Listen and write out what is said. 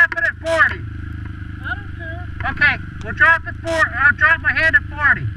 drop it at 40. I don't care. Okay, we'll drop it I'll drop my hand at 40.